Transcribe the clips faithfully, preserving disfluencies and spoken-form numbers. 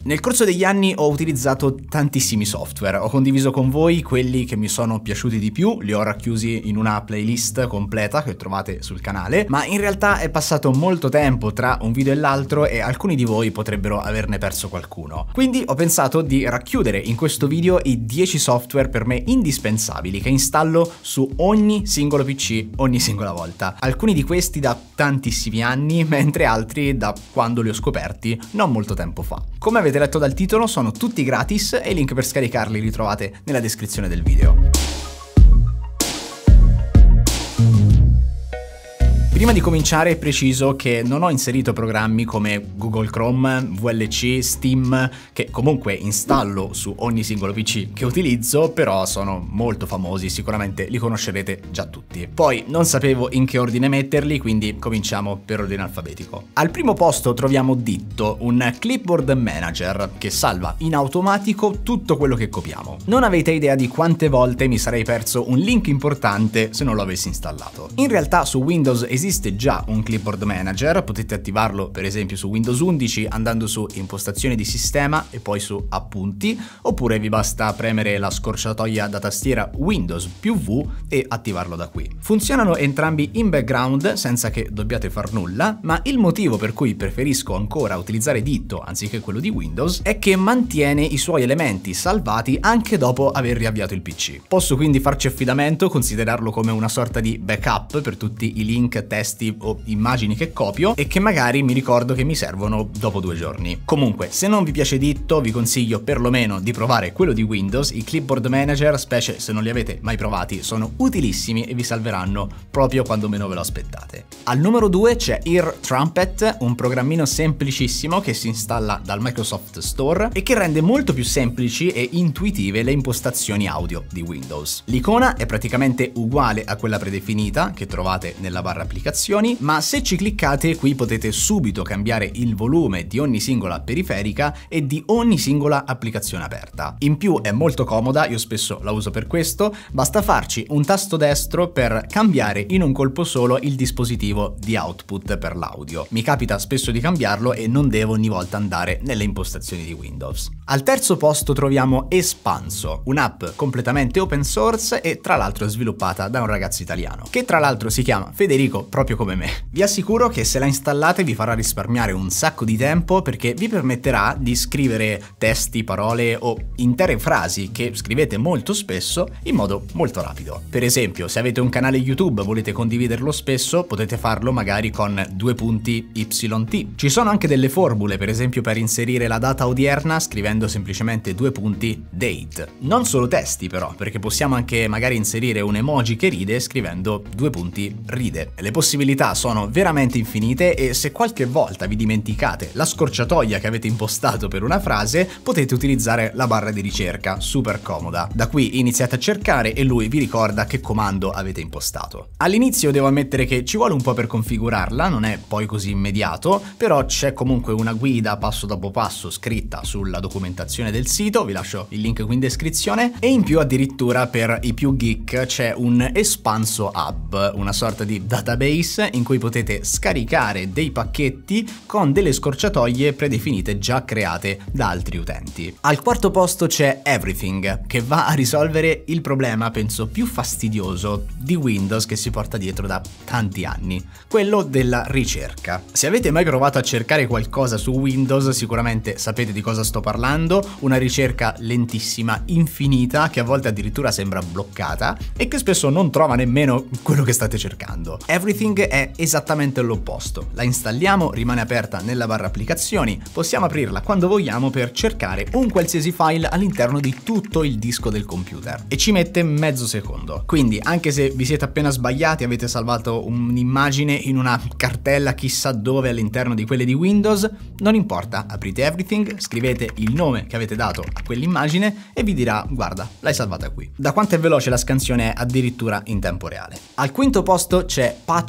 Nel corso degli anni ho utilizzato tantissimi software, ho condiviso con voi quelli che mi sono piaciuti di più, li ho racchiusi in una playlist completa che trovate sul canale, ma in realtà è passato molto tempo tra un video e l'altro e alcuni di voi potrebbero averne perso qualcuno. Quindi ho pensato di racchiudere in questo video i dieci software per me indispensabili che installo su ogni singolo P C ogni singola volta. Alcuni di questi da tantissimi anni, mentre altri da quando li ho scoperti non molto tempo fa. Come avete letto dal titolo, sono tutti gratis e i link per scaricarli li trovate nella descrizione del video. Prima di cominciare preciso che non ho inserito programmi come Google Chrome, V L C, Steam, che comunque installo su ogni singolo P C che utilizzo, però sono molto famosi, sicuramente li conoscerete già tutti. Poi non sapevo in che ordine metterli, quindi cominciamo per ordine alfabetico. Al primo posto troviamo Ditto, un clipboard manager che salva in automatico tutto quello che copiamo. Non avete idea di quante volte mi sarei perso un link importante se non lo avessi installato. In realtà su Windows esiste Esiste già un clipboard manager, potete attivarlo per esempio su Windows undici andando su impostazioni di sistema e poi su appunti, oppure vi basta premere la scorciatoia da tastiera Windows più V e attivarlo da qui. Funzionano entrambi in background senza che dobbiate far nulla, ma il motivo per cui preferisco ancora utilizzare Ditto anziché quello di Windows è che mantiene i suoi elementi salvati anche dopo aver riavviato il P C. Posso quindi farci affidamento, considerarlo come una sorta di backup per tutti i link, testi o immagini che copio e che magari mi ricordo che mi servono dopo due giorni. Comunque, se non vi piace Ditto, vi consiglio perlomeno di provare quello di Windows. I clipboard manager, specie se non li avete mai provati, sono utilissimi e vi salveranno proprio quando meno ve lo aspettate. Al numero due c'è Ear Trumpet, un programmino semplicissimo che si installa dal Microsoft Store e che rende molto più semplici e intuitive le impostazioni audio di Windows. L'icona è praticamente uguale a quella predefinita che trovate nella barra applicazioni, ma se ci cliccate qui potete subito cambiare il volume di ogni singola periferica e di ogni singola applicazione aperta. In più è molto comoda, io spesso la uso per questo, basta farci un tasto destro per cambiare in un colpo solo il dispositivo di output per l'audio. Mi capita spesso di cambiarlo e non devo ogni volta andare nelle impostazioni di Windows. Al terzo posto troviamo Espanso, un'app completamente open source e tra l'altro sviluppata da un ragazzo italiano, che tra l'altro si chiama Federico proprio come me. Vi assicuro che se la installate vi farà risparmiare un sacco di tempo perché vi permetterà di scrivere testi, parole o intere frasi che scrivete molto spesso in modo molto rapido. Per esempio, se avete un canale YouTube e volete condividerlo spesso, potete farlo magari con due punti Y T. Ci sono anche delle formule, per esempio per inserire la data odierna scrivendo semplicemente due punti date. Non solo testi però, perché possiamo anche magari inserire un emoji che ride scrivendo due punti ride. Le possibilità sono veramente infinite e se qualche volta vi dimenticate la scorciatoia che avete impostato per una frase, potete utilizzare la barra di ricerca, super comoda. Da qui iniziate a cercare e lui vi ricorda che comando avete impostato. All'inizio devo ammettere che ci vuole un po' per configurarla, non è poi così immediato, però c'è comunque una guida passo dopo passo scritta sulla documentazione del sito, vi lascio il link qui in descrizione, e in più addirittura per i più geek c'è un Espanso Hub, una sorta di database in cui potete scaricare dei pacchetti con delle scorciatoie predefinite già create da altri utenti. Al quarto posto c'è Everything, che va a risolvere il problema penso più fastidioso di Windows che si porta dietro da tanti anni, quello della ricerca. Se avete mai provato a cercare qualcosa su Windows sicuramente sapete di cosa sto parlando, una ricerca lentissima, infinita, che a volte addirittura sembra bloccata e che spesso non trova nemmeno quello che state cercando. Everything è esattamente l'opposto. La installiamo, rimane aperta nella barra applicazioni, possiamo aprirla quando vogliamo per cercare un qualsiasi file all'interno di tutto il disco del computer e ci mette mezzo secondo. Quindi anche se vi siete appena sbagliati, avete salvato un'immagine in una cartella chissà dove all'interno di quelle di Windows, non importa, aprite Everything, scrivete il nome che avete dato a quell'immagine e vi dirà guarda, l'hai salvata qui. Da quanto è veloce la scansione è addirittura in tempo reale. Al quinto posto c'è Patch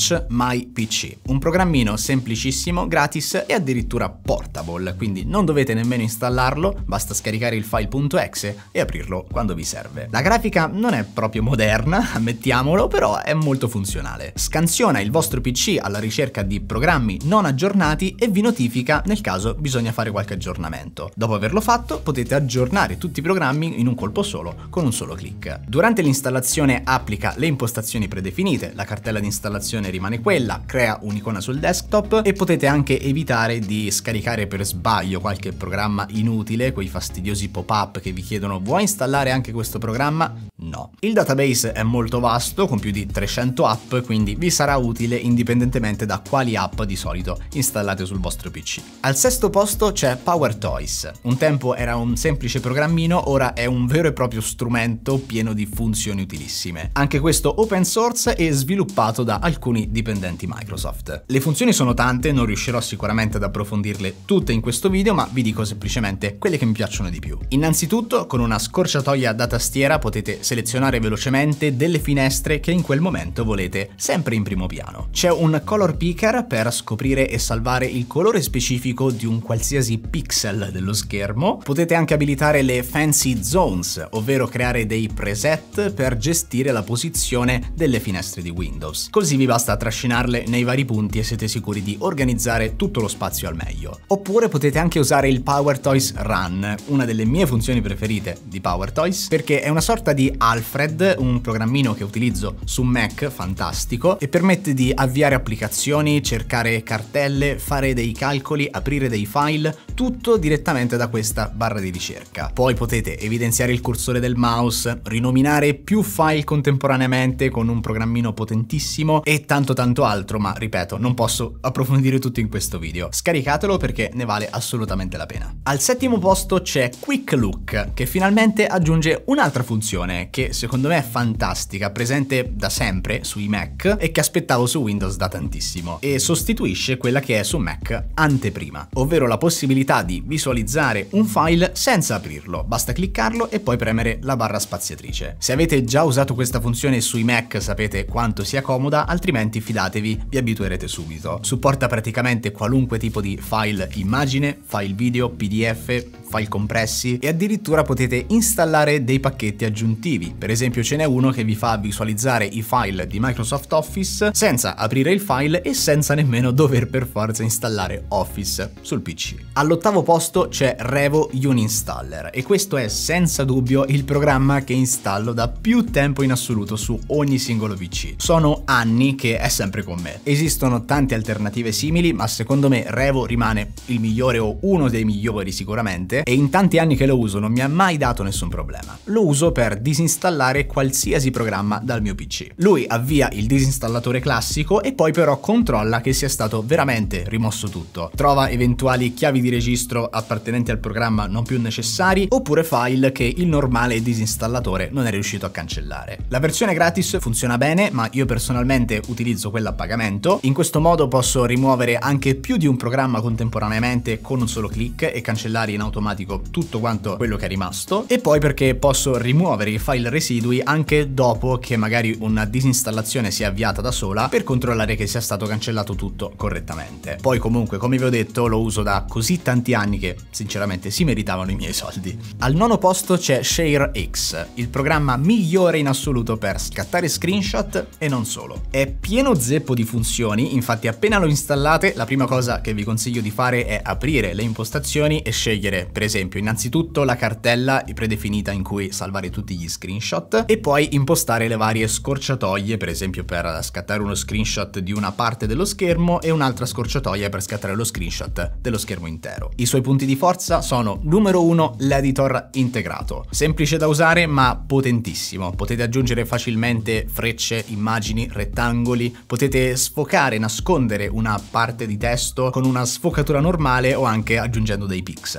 Touch My P C, un programmino semplicissimo, gratis e addirittura portable, quindi non dovete nemmeno installarlo, basta scaricare il file.exe e aprirlo quando vi serve. La grafica non è proprio moderna, ammettiamolo, però è molto funzionale. Scansiona il vostro P C alla ricerca di programmi non aggiornati e vi notifica nel caso bisogna fare qualche aggiornamento. Dopo averlo fatto, potete aggiornare tutti i programmi in un colpo solo, con un solo clic. Durante l'installazione applica le impostazioni predefinite, la cartella di installazione rimane quella, crea un'icona sul desktop e potete anche evitare di scaricare per sbaglio qualche programma inutile, quei fastidiosi pop-up che vi chiedono vuoi installare anche questo programma? No. Il database è molto vasto, con più di trecento app, quindi vi sarà utile indipendentemente da quali app di solito installate sul vostro P C. Al sesto posto c'è PowerToys. Un tempo era un semplice programmino, ora è un vero e proprio strumento pieno di funzioni utilissime. Anche questo open source e sviluppato da alcuni dipendenti Microsoft. Le funzioni sono tante, non riuscirò sicuramente ad approfondirle tutte in questo video, ma vi dico semplicemente quelle che mi piacciono di più. Innanzitutto, con una scorciatoia da tastiera potete selezionare velocemente delle finestre che in quel momento volete sempre in primo piano. C'è un color picker per scoprire e salvare il colore specifico di un qualsiasi pixel dello schermo. Potete anche abilitare le fancy zones, ovvero creare dei preset per gestire la posizione delle finestre di Windows. Così vi basta trascinarle nei vari punti e siete sicuri di organizzare tutto lo spazio al meglio. Oppure potete anche usare il PowerToys Run, una delle mie funzioni preferite di PowerToys, perché è una sorta di Alfred, un programmino che utilizzo su Mac fantastico e permette di avviare applicazioni, cercare cartelle, fare dei calcoli, aprire dei file, tutto direttamente da questa barra di ricerca. Poi potete evidenziare il cursore del mouse, rinominare più file contemporaneamente con un programmino potentissimo e tanto tanto altro, ma ripeto, non posso approfondire tutto in questo video. Scaricatelo perché ne vale assolutamente la pena. Al settimo posto c'è Quick Look, che finalmente aggiunge un'altra funzione che secondo me è fantastica, presente da sempre sui Mac e che aspettavo su Windows da tantissimo, e sostituisce quella che è su Mac anteprima, ovvero la possibilità di visualizzare un file senza aprirlo, basta cliccarlo e poi premere la barra spaziatrice. Se avete già usato questa funzione sui Mac sapete quanto sia comoda, altrimenti fidatevi, vi abituerete subito. Supporta praticamente qualunque tipo di file immagine, file video, P D F, file compressi e addirittura potete installare dei pacchetti aggiuntivi. Per esempio ce n'è uno che vi fa visualizzare i file di Microsoft Office senza aprire il file e senza nemmeno dover per forza installare Office sul P C. All'ottavo posto c'è Revo Uninstaller e questo è senza dubbio il programma che installo da più tempo in assoluto su ogni singolo P C. Sono anni che è sempre con me. Esistono tante alternative simili, ma secondo me Revo rimane il migliore o uno dei migliori sicuramente, e in tanti anni che lo uso non mi ha mai dato nessun problema. Lo uso per disinstallare qualsiasi programma dal mio P C. Lui avvia il disinstallatore classico e poi però controlla che sia stato veramente rimosso tutto. Trova eventuali chiavi di registro appartenenti al programma non più necessari oppure file che il normale disinstallatore non è riuscito a cancellare. La versione gratis funziona bene, ma io personalmente utilizzo quella a pagamento. In questo modo posso rimuovere anche più di un programma contemporaneamente con un solo clic e cancellare in automatico tutto quanto quello che è rimasto, e poi perché posso rimuovere i file residui anche dopo che magari una disinstallazione sia avviata da sola per controllare che sia stato cancellato tutto correttamente. Poi comunque, come vi ho detto, lo uso da così tanti anni che sinceramente si meritavano i miei soldi. Al nono posto c'è ShareX, il programma migliore in assoluto per scattare screenshot e non solo. È pieno zeppo di funzioni, infatti appena lo installate la prima cosa che vi consiglio di fare è aprire le impostazioni e scegliere per esempio innanzitutto la cartella predefinita in cui salvare tutti gli screenshot e poi impostare le varie scorciatoie, per esempio per scattare uno screenshot di una parte dello schermo e un'altra scorciatoia per scattare lo screenshot dello schermo intero. I suoi punti di forza sono: numero uno, l'editor integrato, semplice da usare ma potentissimo. Potete aggiungere facilmente frecce, immagini, rettangoli, potete sfocare, nascondere una parte di testo con una sfocatura normale o anche aggiungendo dei pixel. Il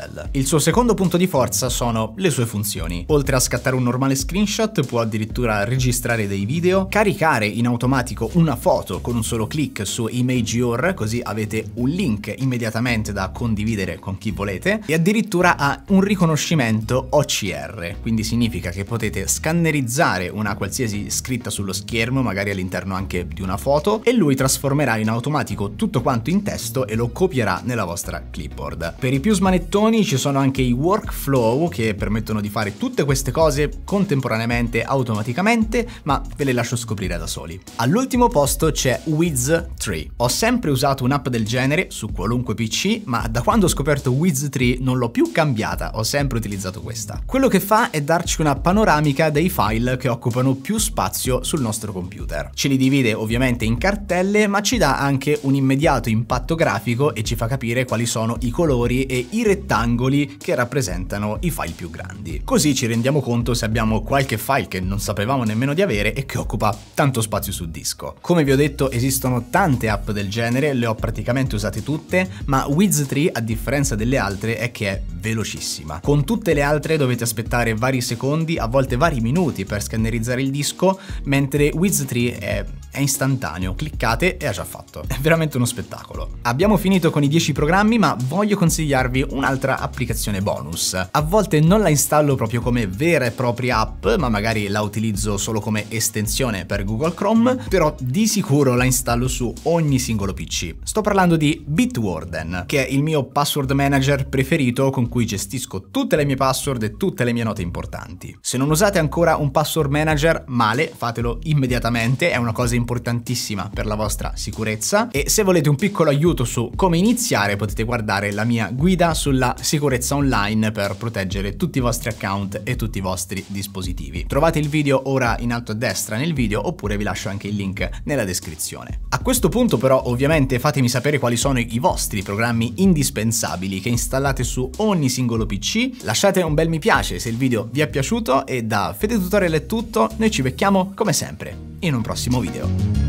Il suo secondo punto di forza sono le sue funzioni. Oltre a scattare un normale screenshot, può addirittura registrare dei video, caricare in automatico una foto con un solo clic su Imageure, così avete un link immediatamente da condividere con chi volete, e addirittura ha un riconoscimento O C R, quindi significa che potete scannerizzare una qualsiasi scritta sullo schermo, magari all'interno anche di una foto, e lui trasformerà in automatico tutto quanto in testo e lo copierà nella vostra clipboard. Per i più smanettoni ci sono anche i workflow che permettono di fare tutte queste cose contemporaneamente, automaticamente, ma ve le lascio scoprire da soli. All'ultimo posto c'è Wiz tre. Ho sempre usato un'app del genere su qualunque P C, ma da quando ho scoperto Wiz tre non l'ho più cambiata, ho sempre utilizzato questa. Quello che fa è darci una panoramica dei file che occupano più spazio sul nostro computer. Ce li divide ovviamente in cartelle, ma ci dà anche un immediato impatto grafico e ci fa capire quali sono i colori e i rettangoli che rappresentano i file più grandi. Così ci rendiamo conto se abbiamo qualche file che non sapevamo nemmeno di avere e che occupa tanto spazio sul disco. Come vi ho detto, esistono tante app del genere, le ho praticamente usate tutte, ma Wiz tre, a differenza delle altre, è che è velocissima. Con tutte le altre dovete aspettare vari secondi, a volte vari minuti per scannerizzare il disco, mentre Wiz tre è, è istantaneo, cliccate e ha già fatto. È veramente uno spettacolo. Abbiamo finito con i dieci programmi, ma voglio consigliarvi un'altra applicazione bonus. A volte non la installo proprio come vera e propria app, ma magari la utilizzo solo come estensione per Google Chrome, però di sicuro la installo su ogni singolo P C. Sto parlando di Bitwarden, che è il mio password manager preferito con cui gestisco tutte le mie password e tutte le mie note importanti. Se non usate ancora un password manager, male, fatelo immediatamente, è una cosa importantissima per la vostra sicurezza, e se volete un piccolo aiuto su come iniziare potete guardare la mia guida sulla sicurezza online per proteggere tutti i vostri account e tutti i vostri dispositivi. Trovate il video ora in alto a destra nel video, oppure vi lascio anche il link nella descrizione. A questo punto però ovviamente fatemi sapere quali sono i vostri programmi indispensabili che installate su ogni singolo P C, lasciate un bel mi piace se il video vi è piaciuto, e da Fede Tutorial è tutto, noi ci becchiamo come sempre in un prossimo video.